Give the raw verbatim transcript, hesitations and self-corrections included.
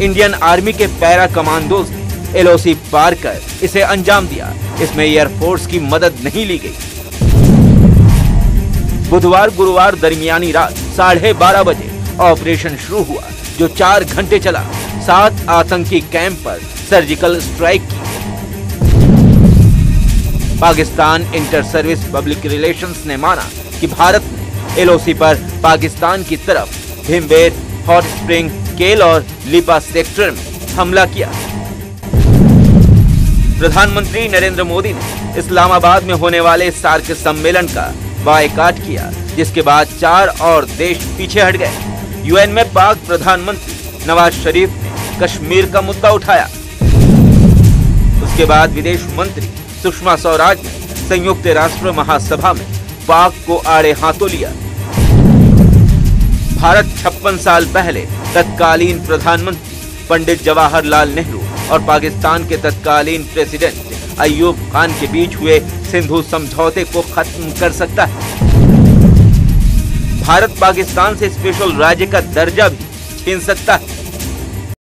Indian Army के para commandos ने L O C पार कर इसे अंजाम दिया। इसमें एयरफोर्स की मदद नहीं ली गई। बुधवार गुरुवार दरमियानी रात साढ़े बारह बजे ऑपरेशन शुरू हुआ, जो चार घंटे चला। सात आतंकी कैंप पर सर्जिकल स्ट्राइक की। Pakistan Inter Service Public Relations ने माना कि भारत ने एल ओ सी पर पाकिस्तान की तरफ भीमबेर, हॉट स्प्रिंग, केल और लिपा सेक्टर में हमला किया। प्रधानमंत्री नरेंद्र मोदी ने इस्लामाबाद में होने वाले सार्क सम्मेलन का बायकॉट किया, जिसके बाद चार और देश पीछे हट गए। यूएन में पाक प्रधानमंत्री नवाज शरीफ ने कश्मीर का मुद्दा उठाया। उसके बाद विदेश मंत्री सुषमा स्वराज ने संयुक्त राष्ट्र महासभा में पाक को आड़े हाथों लिया। भारत छप्पन साल पहले तत्कालीन प्रधानमंत्री पंडित जवाहरलाल नेहरू और पाकिस्तान के तत्कालीन प्रेसिडेंट अयूब खान के बीच हुए सिंधु समझौते को खत्म कर सकता है। भारत पाकिस्तान से स्पेशल राज्य का दर्जा भी छीन सकता है।